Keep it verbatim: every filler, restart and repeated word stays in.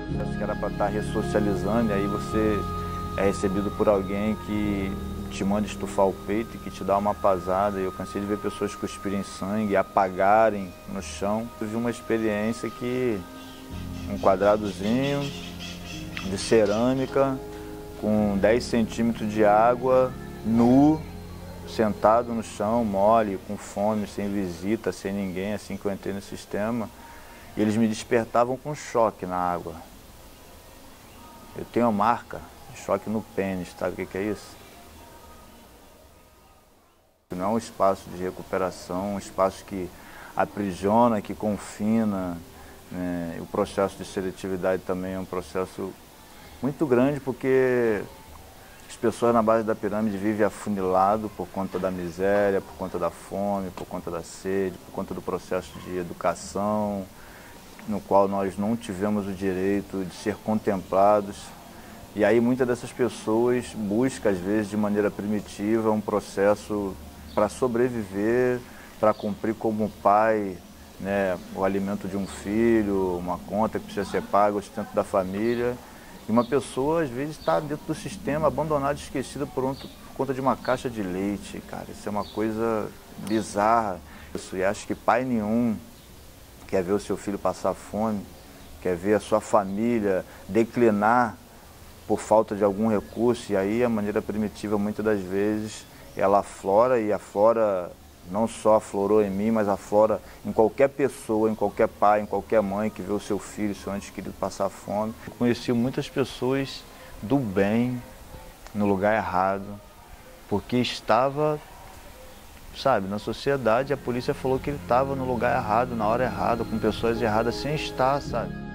Acho que era para estar ressocializando, e aí você é recebido por alguém que te manda estufar o peito e que te dá uma pasada. Eu cansei de ver pessoas cuspirem sangue, apagarem no chão. Eu vi uma experiência que um quadradozinho de cerâmica com dez centímetros de água, nu, sentado no chão, mole, com fome, sem visita, sem ninguém, assim que eu entrei no sistema. E eles me despertavam com choque na água. Eu tenho uma marca de choque no pênis, sabe o que é isso? Não é um espaço de recuperação, um espaço que aprisiona, que confina, né? O processo de seletividade também é um processo muito grande, porque as pessoas na base da pirâmide vivem afunilado por conta da miséria, por conta da fome, por conta da sede, por conta do processo de educação, no qual nós não tivemos o direito de ser contemplados. E aí muitas dessas pessoas buscam, às vezes, de maneira primitiva, um processo para sobreviver, para cumprir como pai, né, o alimento de um filho, uma conta que precisa ser paga, o sustento da família. E uma pessoa, às vezes, está dentro do sistema, abandonada, esquecida por, um, por conta de uma caixa de leite, cara. Isso é uma coisa bizarra. Isso, e acho que pai nenhum quer ver o seu filho passar fome, quer ver a sua família declinar por falta de algum recurso. E aí a maneira primitiva, muitas das vezes, ela aflora, e aflora, não só aflorou em mim, mas aflora em qualquer pessoa, em qualquer pai, em qualquer mãe que vê o seu filho, seu ente querido passar fome. Eu conheci muitas pessoas do bem no lugar errado, porque estava, sabe, na sociedade a polícia falou que ele estava no lugar errado, na hora errada, com pessoas erradas, sem estar, sabe?